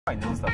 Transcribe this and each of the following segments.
Fajny zestaw.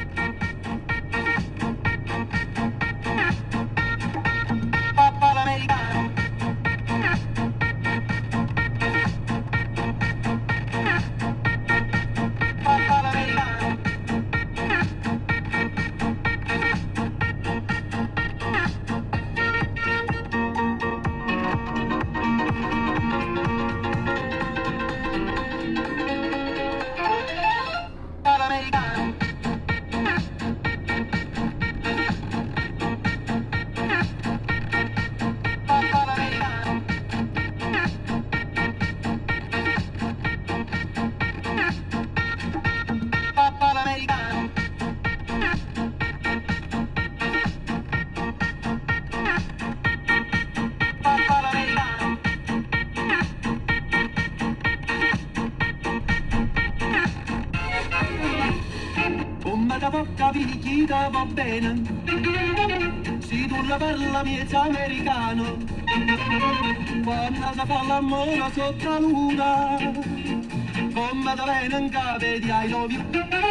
Da bocca picchita va bene, se tu la parla miezza americano, quando si fa l'amore sotto la luna, come da bene in capo di I love you.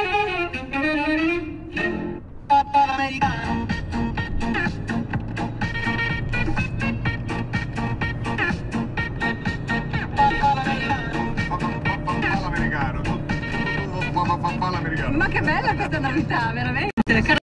Papà l'americano. L'americano. Ma che bella questa novità, veramente!